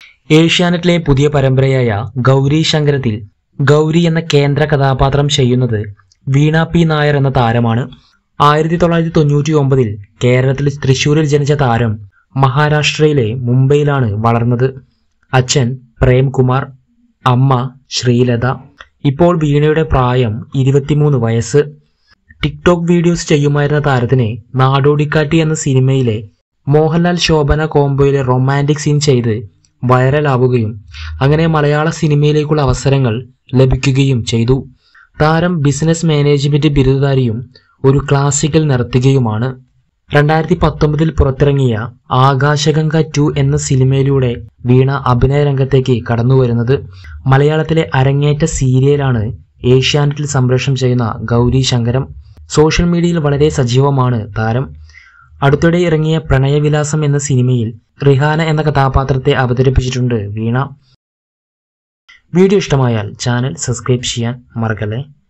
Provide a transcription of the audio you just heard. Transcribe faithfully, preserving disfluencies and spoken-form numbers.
ഏഷ്യാനെറ്റിലെ പുതിയ പരമ്പരയായ ഗൗരീശങ്കരത്തിൽ ഗൗരി എന്ന കേന്ദ്ര കഥാപാത്രം ചെയ്യുന്നത് വീണ പി നായർ എന്ന താരമാണ്. ആയിരത്തി തൊള്ളായിരത്തി തൊണ്ണൂറ്റി ഒമ്പതിൽ കേരളത്തിൽ തൃശൂരിൽ ജനിച്ച താരം മഹാരാഷ്ട്രയിലെ മുംബൈയിലാണ് വളർന്നത്. അച്ഛൻ പ്രേംകുമാർ, അമ്മ ശ്രീലത. ഇപ്പോൾ വീണയുടെ പ്രായം ഇരുപത്തിമൂന്ന് വയസ്സ്. ടിക്ടോക്ക് വീഡിയോസ് ചെയ്യുമായിരുന്ന താരത്തിന് നാടോടിക്കാറ്റ് എന്ന സിനിമയിലെ മോഹൻലാൽ ശോഭന കോംബോയിലെ റൊമാൻറ്റിക് സീൻ ചെയ്ത് വൈറലാവുകയും അങ്ങനെ മലയാള സിനിമയിലേക്കുള്ള അവസരങ്ങൾ ലഭിക്കുകയും ചെയ്തു. താരം ബിസിനസ് മാനേജ്മെന്റ് ബിരുദധാരിയും ഒരു ക്ലാസിക്കൽ നർത്തകിയുമാണ്. രണ്ടായിരത്തി പത്തൊമ്പതിൽ പുറത്തിറങ്ങിയ ആകാശഗംഗ ടു എന്ന സിനിമയിലൂടെ വീണ അഭിനയ രംഗത്തേക്ക് കടന്നുവരുന്നത്. മലയാളത്തിലെ അരങ്ങേറ്റ സീരിയലാണ് ഏഷ്യാനെറ്റിൽ സംപ്രേഷണം ചെയ്യുന്ന ഗൗരീശങ്കരം. സോഷ്യൽ മീഡിയയിൽ വളരെ സജീവമാണ് താരം. അടുത്തിടെ ഇറങ്ങിയ പ്രണയവിലാസം എന്ന സിനിമയിൽ റിഹാന എന്ന കഥാപാത്രത്തെ അവതരിപ്പിച്ചിട്ടുണ്ട് വീണ. വീഡിയോ ഇഷ്ടമായാൽ ചാനൽ സബ്സ്ക്രൈബ് ചെയ്യാൻ മറക്കല്ലേ.